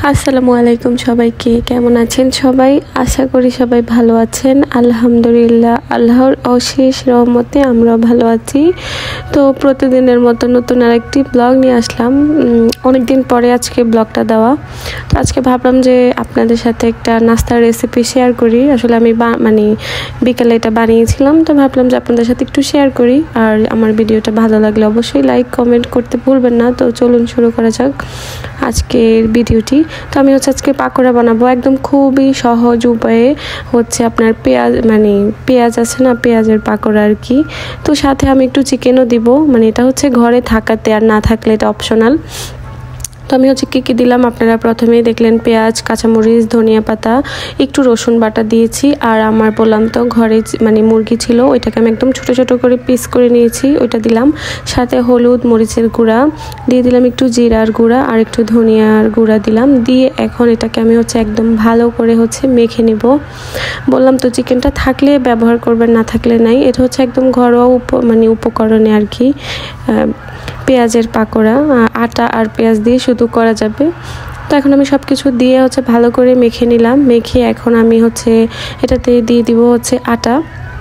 আসসালামু আলাইকুম সবাইকে, কেমন আছেন সবাই? আশা করি সবাই ভালো আছেন। আলহামদুলিল্লাহ, আল্লাহর অশেষ রহমতে আমরা ভালো আছি। তো প্রতিদিনের মতো নতুন আরেকটি ব্লগ নিয়ে আসলাম। অনেক দিন পরে আজকে ব্লগটা দেওয়া। তো আজকে ভাবলাম যে আপনাদের সাথে একটা নাস্তার রেসিপি শেয়ার করি। আসলে আমি বিকালে এটা বানিয়েছিলাম, তো ভাবলাম যে আপনাদের সাথে একটু শেয়ার করি। আর আমার ভিডিওটা ভালো লাগলে অবশ্যই লাইক কমেন্ট করতে ভুলবেন না। তো চলুন শুরু করা যাক আজকের ভিডিওটি। তো আমি আজকে পাকোড়া বানাবো, একদম খুবই সহজ উপায়ে। আপনার পেঁয়াজ আছে না, পেঁয়াজের পাকোড়া আর কি। তো সাথে আমি একটু চিকেনও দিব, এটা ঘরে থাকাতে, আর না থাকলে এটা অপশনাল। তো আমি কী দিলাম আপনারা প্রথমেই দেখলেন, পেঁয়াজ, কাঁচামরিচ, ধনিয়া পাতা, একটু রসুন বাটা দিয়েছি। আর আমার বললাম তো ঘরে মুরগি ছিল, ওইটাকে আমি একদম ছোট ছোট করে পিস করে নিয়েছি, ওইটা দিলাম। সাথে হলুদ, মরিচের গুঁড়া দিয়ে দিলাম, একটু জিরার গুঁড়া আর একটু ধনিয়ার গুঁড়া দিলাম। দিয়ে এখন এটাকে আমি একদম ভালো করে মেখে নিব। বললাম তো চিকেনটা থাকলে ব্যবহার করবেন, না থাকলে নাই। এটা একদম ঘরোয়া উপকরণে আর কি। পেঁয়াজের পাকোড়া আটা আর পেঁয়াজ দিয়ে শুধু করা যাবে। তো এখন আমি সব কিছু দিয়ে ভালো করে মেখে নিলাম। মেখে এখন আমি এটাতে দিয়ে দিব আটা,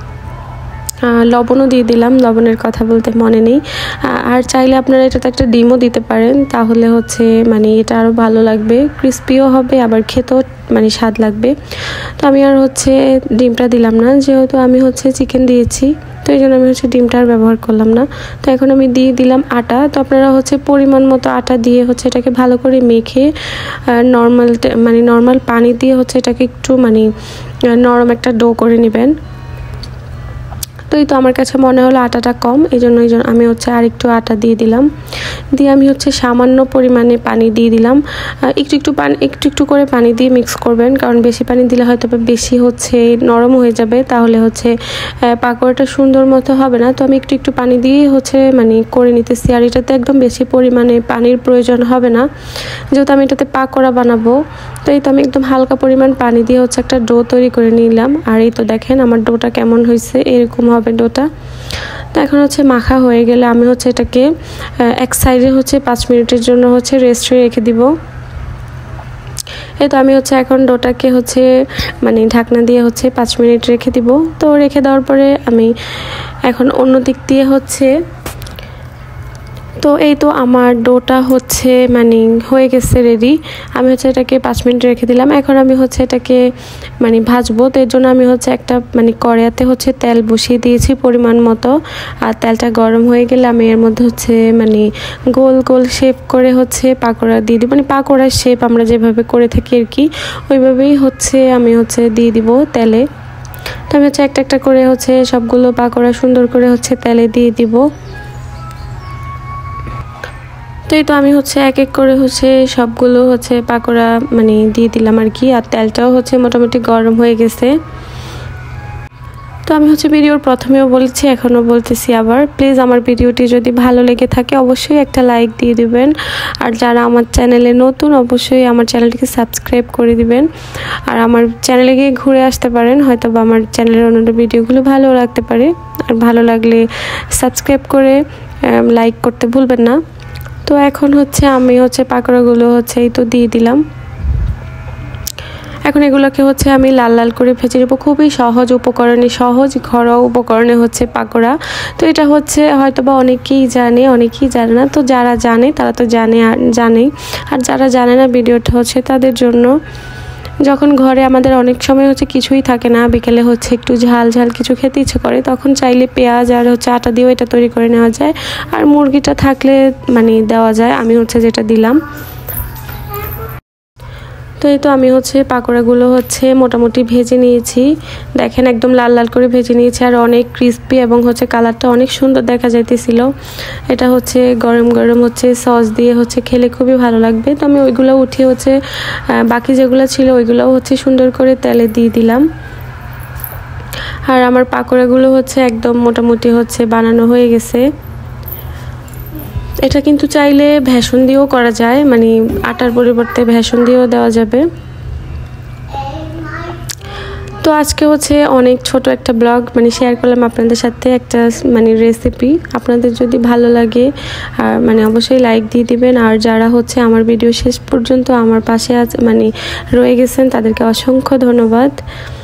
লবণও দিয়ে দিলাম। লবণের কথা বলতে মনে নেই। আর চাইলে আপনারা এটাতে একটা ডিমও দিতে পারেন, তাহলে এটা আরও ভালো লাগবে, ক্রিস্পিও হবে, আবার খেতেও স্বাদ লাগবে। তো আমি আর ডিমটা দিলাম না, যেহেতু আমি চিকেন দিয়েছি, তো এই জন্য আমি ডিমটা আর ব্যবহার করলাম না। তো এখন আমি দিয়ে দিলাম আটা। তো আপনারা পরিমাণ মতো আটা দিয়ে এটাকে ভালো করে মেখে নর্মাল পানি দিয়ে এটাকে একটু নরম একটা ডো করে নেবেন। তো এই তো আমার কাছে মনে হলো আটাটা কম, এই জন্য আমি আর একটু আটা দিয়ে দিলাম। দিয়ে আমি সামান্য পরিমাণে পানি দিয়ে দিলাম। একটু একটু করে পানি দিয়ে মিক্স করবেন, কারণ বেশি পানি দিলে হয়তো বেশি নরম হয়ে যাবে, তাহলে পাকোড়াটা সুন্দর মতো হবে না। তো আমি একটু একটু পানি দিয়ে করে নিতেছি। আর এটাতে একদম বেশি পরিমাণে পানির প্রয়োজন হবে না, যেহেতু আমি এটাতে পাকোড়া বানাবো। তো এই তো আমি একদম হালকা পরিমাণ পানি দিয়ে একটা ডো তৈরি করে নিলাম। আর এই তো দেখেন আমার ডোটা কেমন হয়েছে, এরকম হবে ডোটা। তো এখন মাখা হয়ে গেলে আমি এটাকে এক সাইডে 5 মিনিটের জন্য রেস্টে রেখে দিব। এই তো আমি এখন ডোটাকে ঢাকনা দিয়ে 5 মিনিট রেখে দিব। তো রেখে দেওয়ার পরে আমি এখন অন্য দিক দিয়ে তো এই তো আমার ডোটা হয়ে গেছে রেডি। আমি এটাকে 5 মিনিট রেখে দিলাম। এখন আমি এটাকে ভাজবো। তো এর জন্য আমি একটা কড়াইতে তেল বসিয়ে দিয়েছি পরিমাণ মতো। আর তেলটা গরম হয়ে গেলে আমি এর মধ্যে গোল গোল শেপ করে পাকোড়া দিয়ে দিব। পাকোড়ার শেপ আমরা যেভাবে করে থাকি আর কি, ওইভাবেই আমি দিয়ে দিব তেলে। তো আমি একটা একটা করে সবগুলো পাকোড়া সুন্দর করে তেলে দিয়ে দিব। তো এই তো আমি এক এক করে সবগুলো পাকোড়া দিয়ে দিলাম আর কি। আর তেলটাও মোটামুটি গরম হয়ে গেছে। তো আমি ভিডিওর প্রথমেও বলেছি, এখনও বলতেছি আবার, প্লিজ আমার ভিডিওটি যদি ভালো লেগে থাকে অবশ্যই একটা লাইক দিয়ে দিবেন। আর যারা আমার চ্যানেলে নতুন, অবশ্যই আমার চ্যানেলটিকে সাবস্ক্রাইব করে দিবেন। আর আমার চ্যানেলে গিয়ে ঘুরে আসতে পারেন, হয়তো বা আমার চ্যানেলের অন্য ভিডিওগুলো ভালো লাগতে পারে। আর ভালো লাগলে সাবস্ক্রাইব করে লাইক করতে ভুলবেন না। তো এখন আমি পাকোড়াগুলো এই তো দিয়ে দিলাম। এখন এগুলোকে আমি লাল লাল করে ভেজে নেব। খুবই সহজ উপকরণে, সহজ ঘরোয়া উপকরণে পাকোড়া। তো এটা হয়তো বা অনেকেই জানে, অনেকেই জানে না। তো যারা জানে তারা তো জানেই, আর যারা জানে না ভিডিওটা তাদের জন্য। যখন ঘরে আমাদের অনেক সময় কিছুই থাকে না, বিকেলে একটু ঝাল ঝাল কিছু খেতে ইচ্ছে করে, তখন চাইলে পেঁয়াজ আর আটা দিয়েও এটা তৈরি করে নেওয়া যায়। আর মুরগিটা থাকলে দেওয়া যায়। আমি যেটা দিলাম। তো এই তো আমি পাকোড়াগুলো মোটামুটি ভেজে নিয়েছি। দেখেন একদম লাল লাল করে ভেজে নিয়েছি, আর অনেক ক্রিস্পি, এবং কালারটা অনেক সুন্দর দেখা যাইতেছিল। এটা গরম গরম সস দিয়ে খেলে খুবই ভালো লাগবে। তো আমি ওইগুলো উঠিয়ে বাকি যেগুলো ছিল ওইগুলোও সুন্দর করে তেলে দিয়ে দিলাম। আর আমার পাকোড়াগুলো একদম মোটামুটি বানানো হয়ে গেছে। এটা কিন্তু চাইলে ভেষণ দিয়েও করা যায়, আটার পরিবর্তে ভেষণ দিয়েও দেওয়া যাবে। তো তো আজকে হচ্ছে অনেক ছোট একটা ব্লগ মানে শেয়ার করলাম আপনাদের সাথে, একটা মানে রেসিপি। আপনাদের যদি ভালো লাগে আর মানে অবশ্যই লাইক দিয়ে দিবেন। আর যারা হচ্ছে আমার ভিডিও শেষ পর্যন্ত আমার পাশে মানে রয়ে গেছেন তাদেরকে অসংখ্য ধন্যবাদ।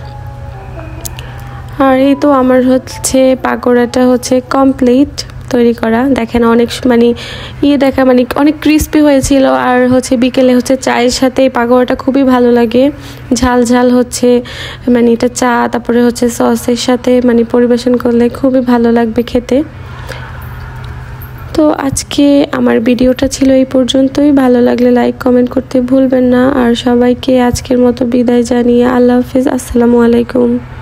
আর এই তো আমার হচ্ছে পাকোড়াটা হচ্ছে কমপ্লিট তৈরি করা। দেখেন অনেক মানে দেখা মানে অনেক ক্রিস্পি হয়েছিল। আর হচ্ছে বিকেলে হচ্ছে চায়ের সাথে এই পাকোড়াটা খুবই ভালো লাগে, ঝাল ঝাল হচ্ছে মানে এটা চা তারপরে হচ্ছে সসের সাথে মানে পরিবেশন করলে খুবই ভালো লাগবে খেতে। তো আজকে আমার ভিডিওটা ছিল এই পর্যন্তই। ভালো লাগলে লাইক কমেন্ট করতে ভুলবেন না। আর সবাইকে আজকের মতো বিদায় জানিয়ে আল্লাহ হাফেজ, আসসালামু আলাইকুম।